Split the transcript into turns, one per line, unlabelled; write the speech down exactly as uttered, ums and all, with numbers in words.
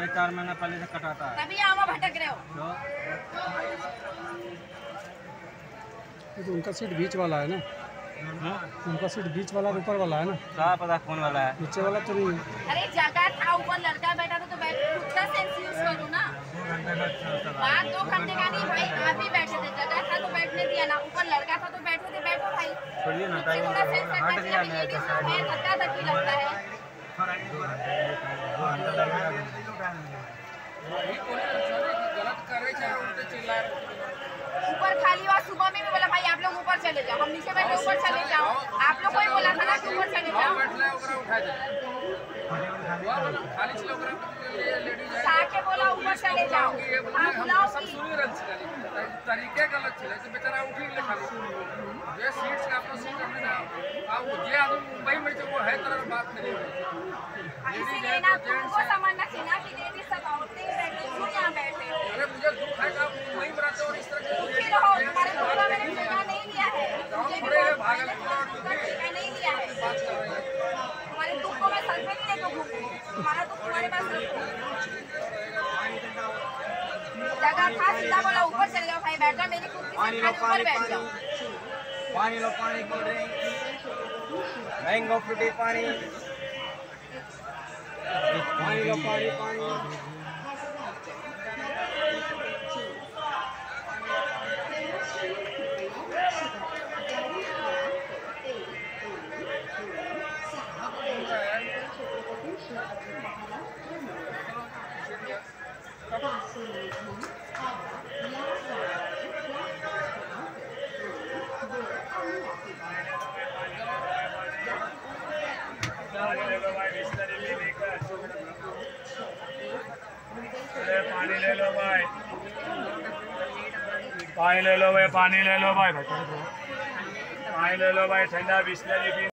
ये चार महीना पहले से कटाता है,
तभी यहाँ भटक रहे हो।
तो उनका सीट बीच वाला है ना, उनका सीट बीच वाला ऊपर वाला है ना,
क्या पता कौन वाला है,
नीचे वाला तो नहीं।
अरे जगह था, ऊपर लड़का बैठा था तो बैठ खुद का सेंस यूज करो ना। बात दो घंटे का नहीं भाई, आप ही बैठे थे, जगह था तो बैठने दिया ना, ऊपर लड़का था तो बैठे थे, बैठो भाई।
छोड़िए ना,
थोड़ा सेंस रखना चाहिए, लेडीज लोग हैं, धक्का धक्की लगता है। ऊपर खाली हुआ, सुबह में भी बोला भाई आप लोग ऊपर चले जाओ, हम नीचे बैठे ऊपर चले जाओ, आप लोग को ही बोला था ना कि ऊपर चले जाओ। के बोला ऊपर चले जाओ, हाँ बुलाओ की
तरीके गलत छे तो बेचारा उठी ले खाली ये सीट्स का आपको सीट हमने ना आ जे आदमी मुंबई में जो वो है तरह बात नहीं है,
इसीलिए ना तुमको समझना चाहिए ना कि लेडीज सब औरतें बैठी क्यों यहाँ बैठे हो।
अरे मुझे दुख है कि आप मुंबई में रहते हो और इस तरह के
दुखी रहो, तुम्हारे दुख का मैंने जगह नहीं लिया है, मुझे भी भागलपुर और दुख का नहीं लिया है। तुम्हारे दुख को मैं सर पे नहीं लेकर घूमूंगी, तुम्हारा दुख तुम्हारे पास रखो। जगह था, सीधा बोला ऊपर चले जाओ भाई, बैठ जाओ, मेरी कुर्सी से खाली ऊपर बैठ जाओ।
पानी लो, पानी कोल्ड ड्रिंक, मैंगो फ्रूटी पानी, पानी लो, पानी पानी।
पानी ले लो भाई, पानी ले लो भाई, पानी ले लो भाई, पानी ले लो भाई, ठंडा बिस्लरी।